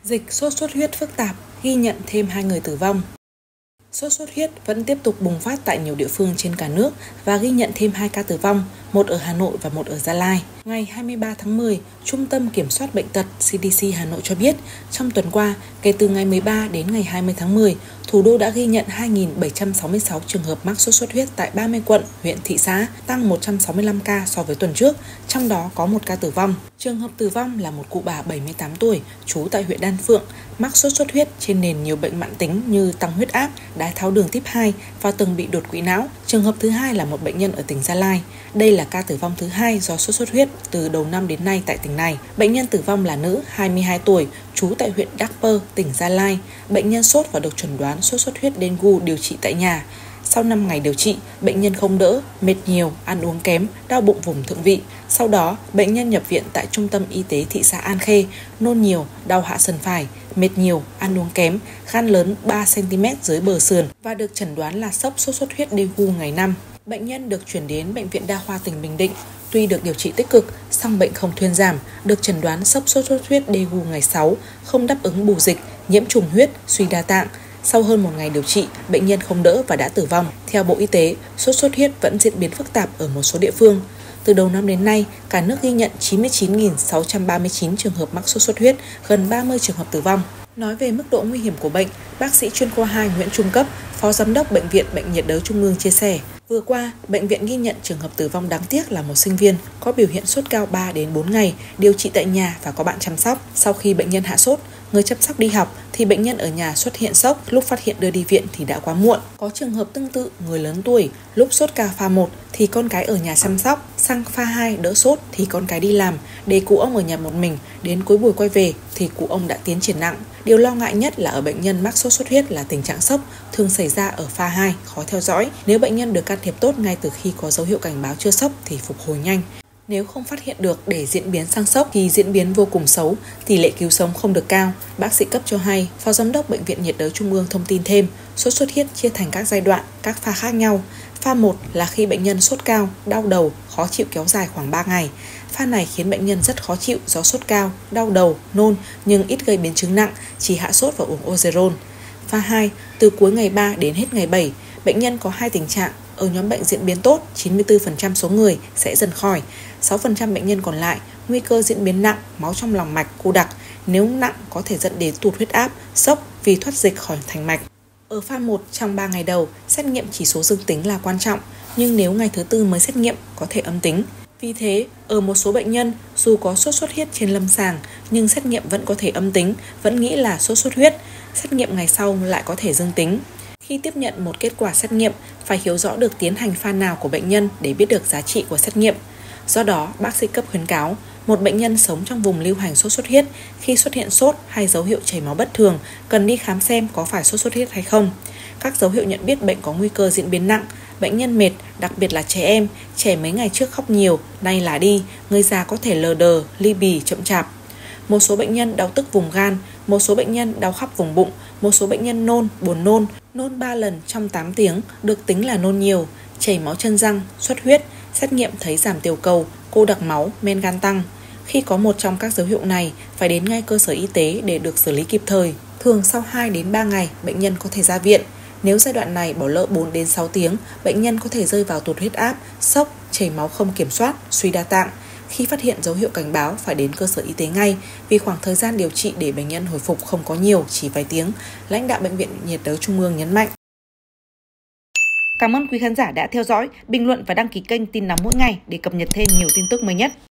Dịch sốt xuất huyết phức tạp, ghi nhận thêm 2 người tử vong. Sốt xuất huyết vẫn tiếp tục bùng phát tại nhiều địa phương trên cả nước và ghi nhận thêm 2 ca tử vong, một ở Hà Nội và một ở Gia Lai. Ngày 23 tháng 10, Trung tâm Kiểm soát Bệnh tật CDC Hà Nội cho biết, trong tuần qua, kể từ ngày 13 đến ngày 20 tháng 10, thủ đô đã ghi nhận 2.766 trường hợp mắc sốt xuất huyết tại 30 quận, huyện, thị xã, tăng 165 ca so với tuần trước, trong đó có 1 ca tử vong. Trường hợp tử vong là một cụ bà 78 tuổi, trú tại huyện Đan Phượng, mắc sốt xuất huyết trên nền nhiều bệnh mãn tính như tăng huyết áp, đái tháo đường type 2 và từng bị đột quỵ não. Trường hợp thứ hai là một bệnh nhân ở tỉnh Gia Lai. Đây là ca tử vong thứ 2 do sốt xuất huyết từ đầu năm đến nay tại tỉnh này. Bệnh nhân tử vong là nữ, 22 tuổi, trú tại huyện Đắc Pơ, tỉnh Gia Lai. Bệnh nhân sốt và được chẩn đoán sốt xuất huyết dengue điều trị tại nhà. Sau 5 ngày điều trị, bệnh nhân không đỡ, mệt nhiều, ăn uống kém, đau bụng vùng thượng vị. Sau đó, bệnh nhân nhập viện tại Trung tâm Y tế thị xã An Khê, nôn nhiều, đau hạ sườn phải, mệt nhiều, ăn uống kém, gan lớn 3 cm dưới bờ sườn và được chẩn đoán là sốc sốt xuất huyết dengue ngày 5. Bệnh nhân được chuyển đến Bệnh viện Đa khoa tỉnh Bình Định. Tuy được điều trị tích cực, song bệnh không thuyên giảm, được chẩn đoán sốc sốt xuất huyết dengue ngày 6, không đáp ứng bù dịch, nhiễm trùng huyết, suy đa tạng. Sau hơn 1 ngày điều trị, bệnh nhân không đỡ và đã tử vong. Theo Bộ Y tế, sốt xuất huyết vẫn diễn biến phức tạp ở một số địa phương. Từ đầu năm đến nay, cả nước ghi nhận 99.639 trường hợp mắc sốt xuất huyết, gần 30 trường hợp tử vong. Nói về mức độ nguy hiểm của bệnh, bác sĩ chuyên khoa 2 Nguyễn Trung Cấp, Phó Giám đốc Bệnh viện Bệnh nhiệt đới Trung ương chia sẻ, vừa qua, bệnh viện ghi nhận trường hợp tử vong đáng tiếc là một sinh viên có biểu hiện sốt cao 3 đến 4 ngày, điều trị tại nhà và có bạn chăm sóc. Sau khi bệnh nhân hạ sốt, người chăm sóc đi học thì bệnh nhân ở nhà xuất hiện sốc, lúc phát hiện đưa đi viện thì đã quá muộn. Có trường hợp tương tự, người lớn tuổi, lúc sốt cao pha 1 thì con cái ở nhà chăm sóc, sang pha 2 đỡ sốt thì con cái đi làm, để cụ ông ở nhà một mình, đến cuối buổi quay về thì cụ ông đã tiến triển nặng. Điều lo ngại nhất là ở bệnh nhân mắc sốt xuất huyết là tình trạng sốc thường xảy ra ở pha 2, khó theo dõi. Nếu bệnh nhân được can thiệp tốt ngay từ khi có dấu hiệu cảnh báo chưa sốc thì phục hồi nhanh. Nếu không phát hiện được để diễn biến sang sốc thì diễn biến vô cùng xấu, tỷ lệ cứu sống không được cao. Bác sĩ Cấp cho hay, Phó Giám đốc Bệnh viện nhiệt đới Trung ương thông tin thêm, sốt xuất huyết chia thành các giai đoạn, các pha khác nhau. Pha 1 là khi bệnh nhân sốt cao, đau đầu, khó chịu kéo dài khoảng 3 ngày. Pha này khiến bệnh nhân rất khó chịu do sốt cao, đau đầu, nôn nhưng ít gây biến chứng nặng, chỉ hạ sốt và uống Ozeron. Pha 2, từ cuối ngày 3 đến hết ngày 7, bệnh nhân có 2 tình trạng. Ở nhóm bệnh diễn biến tốt, 94% số người sẽ dần khỏi. 6% bệnh nhân còn lại, nguy cơ diễn biến nặng, máu trong lòng mạch, cô đặc. Nếu nặng có thể dẫn đến tụt huyết áp, sốc vì thoát dịch khỏi thành mạch. Ở pha 1 trong 3 ngày đầu, xét nghiệm chỉ số dương tính là quan trọng, nhưng nếu ngày thứ 4 mới xét nghiệm có thể âm tính. Vì thế, ở một số bệnh nhân, dù có sốt xuất huyết trên lâm sàng, nhưng xét nghiệm vẫn có thể âm tính, vẫn nghĩ là sốt xuất huyết. Xét nghiệm ngày sau lại có thể dương tính. Khi tiếp nhận một kết quả xét nghiệm, phải hiểu rõ được tiến hành pha nào của bệnh nhân để biết được giá trị của xét nghiệm. Do đó, bác sĩ Cấp khuyến cáo, một bệnh nhân sống trong vùng lưu hành sốt xuất huyết, khi xuất hiện sốt hay dấu hiệu chảy máu bất thường, cần đi khám xem có phải sốt xuất huyết hay không. Các dấu hiệu nhận biết bệnh có nguy cơ diễn biến nặng, bệnh nhân mệt, đặc biệt là trẻ em, trẻ mấy ngày trước khóc nhiều, nay lá đi, người già có thể lờ đờ, ly bì, chậm chạp. Một số bệnh nhân đau tức vùng gan, một số bệnh nhân đau khắp vùng bụng, một số bệnh nhân nôn, buồn nôn 3 lần trong 8 tiếng, được tính là nôn nhiều, chảy máu chân răng, xuất huyết, xét nghiệm thấy giảm tiểu cầu, cô đặc máu, men gan tăng. Khi có một trong các dấu hiệu này, phải đến ngay cơ sở y tế để được xử lý kịp thời. Thường sau 2 đến 3 ngày, bệnh nhân có thể ra viện. Nếu giai đoạn này bỏ lỡ 4 đến 6 tiếng, bệnh nhân có thể rơi vào tụt huyết áp, sốc, chảy máu không kiểm soát, suy đa tạng. Khi phát hiện dấu hiệu cảnh báo phải đến cơ sở y tế ngay, vì khoảng thời gian điều trị để bệnh nhân hồi phục không có nhiều, chỉ vài tiếng, lãnh đạo Bệnh viện nhiệt đới Trung ương nhấn mạnh. Cảm ơn quý khán giả đã theo dõi, bình luận và đăng ký kênh Tin Nóng Mỗi Ngày để cập nhật thêm nhiều tin tức mới nhất.